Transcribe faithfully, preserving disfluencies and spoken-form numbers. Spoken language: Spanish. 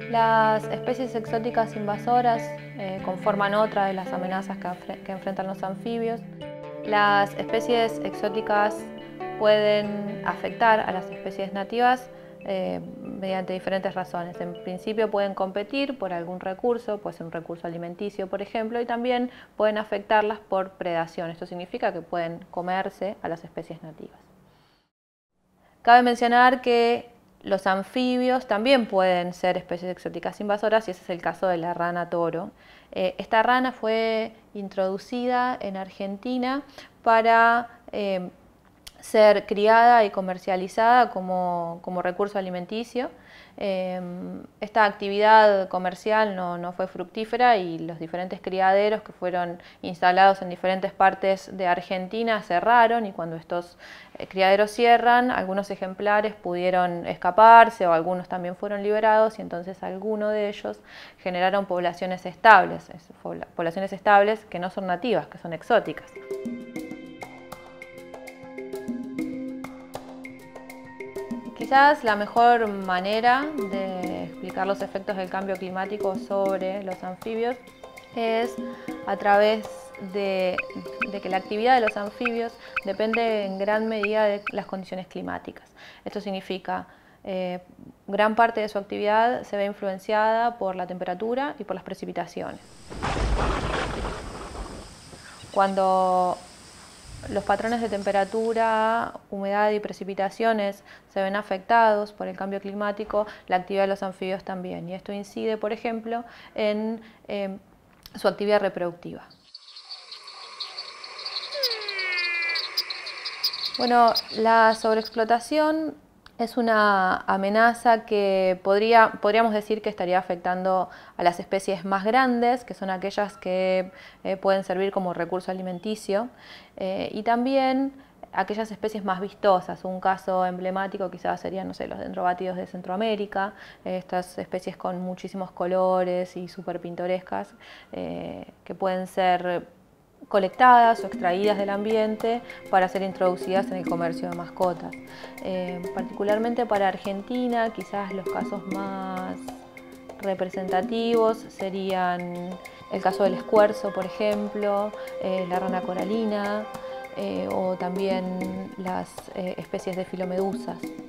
Las especies exóticas invasoras eh, conforman otra de las amenazas que, que enfrentan los anfibios. Las especies exóticas pueden afectar a las especies nativas eh, mediante diferentes razones. En principio pueden competir por algún recurso, puede ser un recurso alimenticio, por ejemplo, y también pueden afectarlas por predación. Esto significa que pueden comerse a las especies nativas. Cabe mencionar que los anfibios también pueden ser especies exóticas invasoras y ese es el caso de la rana toro. Eh, esta rana fue introducida en Argentina para eh, ser criada y comercializada como, como recurso alimenticio. Eh, esta actividad comercial no, no fue fructífera y los diferentes criaderos que fueron instalados en diferentes partes de Argentina cerraron, y cuando estos eh, criaderos cierran, algunos ejemplares pudieron escaparse o algunos también fueron liberados, y entonces algunos de ellos generaron poblaciones estables, poblaciones estables que no son nativas, que son exóticas. Quizás la mejor manera de explicar los efectos del cambio climático sobre los anfibios es a través de, de que la actividad de los anfibios depende en gran medida de las condiciones climáticas. Esto significa eh, gran parte de su actividad se ve influenciada por la temperatura y por las precipitaciones. Cuando los patrones de temperatura, humedad y precipitaciones se ven afectados por el cambio climático, la actividad de los anfibios también. Y esto incide, por ejemplo, en eh, su actividad reproductiva. Bueno, la sobreexplotación es una amenaza que podría, podríamos decir que estaría afectando a las especies más grandes, que son aquellas que eh, pueden servir como recurso alimenticio, eh, y también aquellas especies más vistosas. Un caso emblemático quizás serían, no sé, los dendrobátidos de Centroamérica, eh, estas especies con muchísimos colores y súper pintorescas, eh, que pueden ser colectadas o extraídas del ambiente para ser introducidas en el comercio de mascotas. Eh, particularmente para Argentina, quizás los casos más representativos serían el caso del escuerzo, por ejemplo, eh, la rana coralina, eh, o también las eh, especies de filomedusas.